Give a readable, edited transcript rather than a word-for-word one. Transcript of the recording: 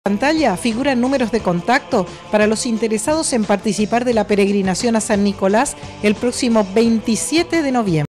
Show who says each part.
Speaker 1: En pantalla figuran números de contacto para los interesados en participar de la peregrinación a San Nicolás el próximo 27 de noviembre.